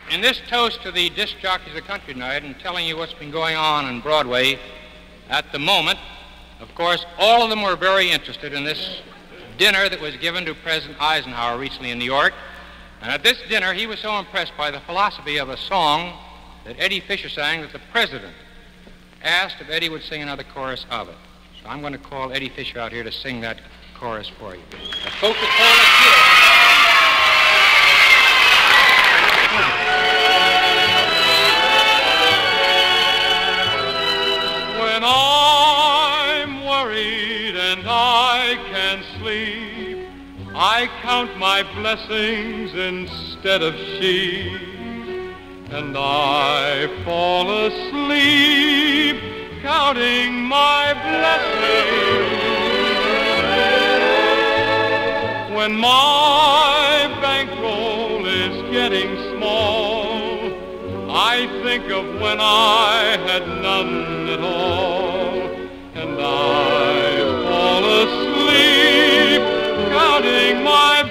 In this toast to the disc jockeys of country tonight and telling you what's been going on Broadway at the moment, of course, all of them were very interested in this dinner that was given to President Eisenhower recently in New York. And at this dinner, he was so impressed by the philosophy of a song that Eddie Fisher sang that the President asked if Eddie would sing another chorus of it. So I'm going to call Eddie Fisher out here to sing that chorus for you. The Coca-Cola Cure. When I'm worried and I can't sleep, I count my blessings instead of sheep, and I fall asleep counting my blessings. When my bankroll is getting small, I think of when I had none at all, and I fall asleep counting my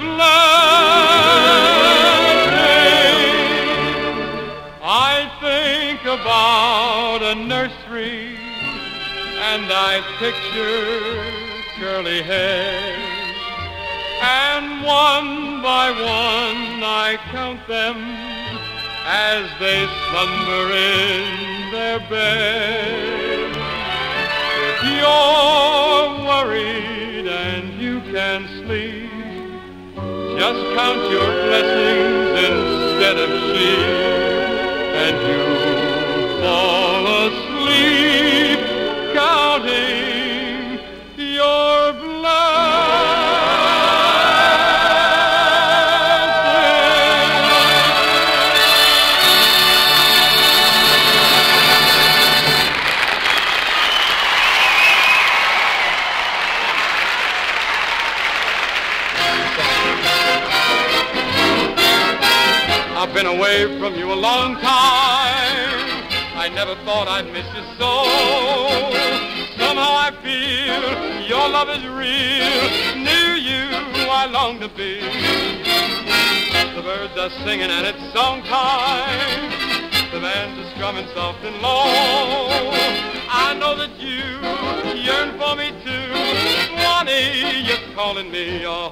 blessings. I think about a nursery, and I picture curly hairs, and one by one I count them as they slumber in their bed. If you're worried and you can't sleep, just count your blessings instead of sheep, and you fall asleep counting your blessings. I've been away from you a long time. I never thought I'd miss you so. Somehow I feel your love is real. Near you I long to be. The birds are singing and it's song time. The bands are strumming soft and low. I know that you yearn for me too. Swanee, you're calling me. Oh,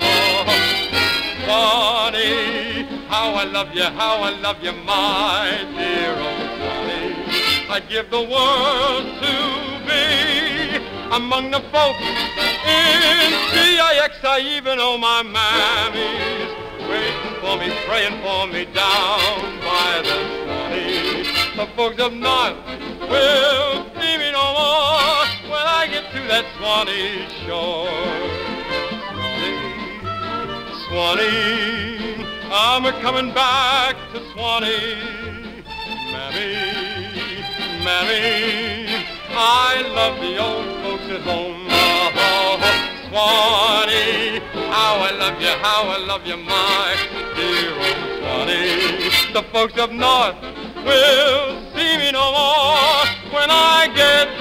Swanee, how I love you, my dear old Swanee. I'd give the world to be among the folks in CIX. I even know my mammy's waiting for me, praying for me down by the Swanee. The folks up north will see me no more when I get to that Swanee shore. Swanee, I'm a-coming back to Swanee. Mammy, I love the old folks at home. Oh, Swanee, how I love you, my dear old Swanee. The folks up north will see me no more when I get